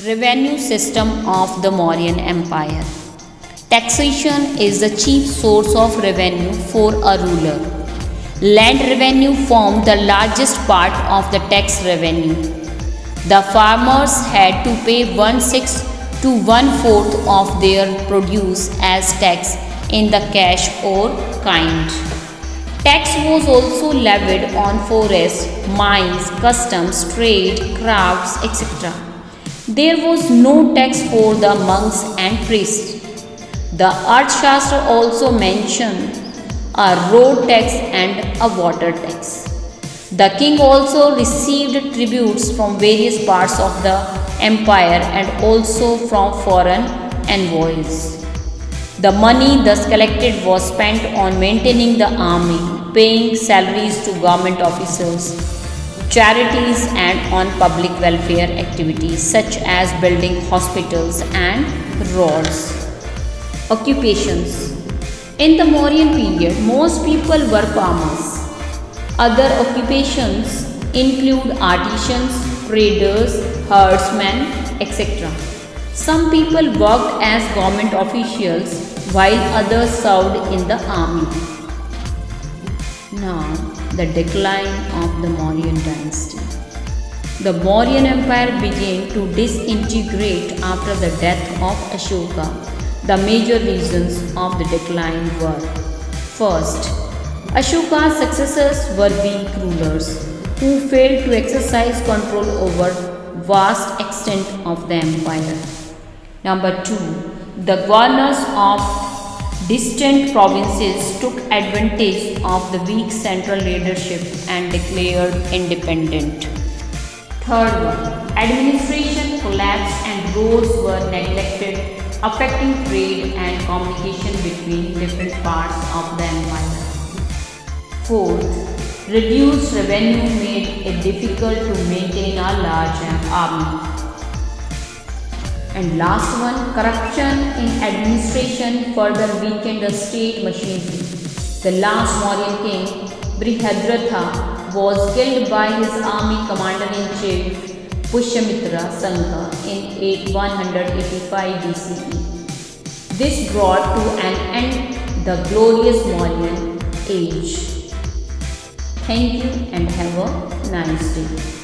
Revenue system of the Mauryan Empire. Taxation is the chief source of revenue for a ruler. Land revenue formed the largest part of the tax revenue. The farmers had to pay 1/6 to 1/4 of their produce as tax in the cash or kind. Tax was also levied on forests, mines, customs, trade, crafts, etc. There was no tax for the monks and priests. The Arthashastra also mentioned a road tax and a water tax. The king also received tributes from various parts of the empire and also from foreign envoys. The money thus collected was spent on maintaining the army, paying salaries to government officers, charities and on public welfare activities such as building hospitals and roads. Occupations. In the Mauryan period, most people were farmers. Other occupations include artisans, traders, herdsmen, etc. Some people worked as government officials while others served in the army. Now, the decline of the Mauryan dynasty. The Mauryan Empire began to disintegrate after the death of Ashoka. The major reasons of the decline were: first, Ashoka's successors were weak rulers who failed to exercise control over vast extent of the empire. Number 2, the governors of distant provinces took advantage of the weak central leadership and declared independent. Third one, administration collapsed and roads were neglected, affecting trade and communication between different parts of the empire. Fourth, reduced revenue made it difficult to maintain a large army. And last one, corruption in administration further weakened the state machinery. The last Mauryan king, Brihadratha, was killed by his army commander-in-chief Pushyamitra Sangha in 185 BCE. This brought to an end the glorious Mauryan age. Thank you and have a nice day.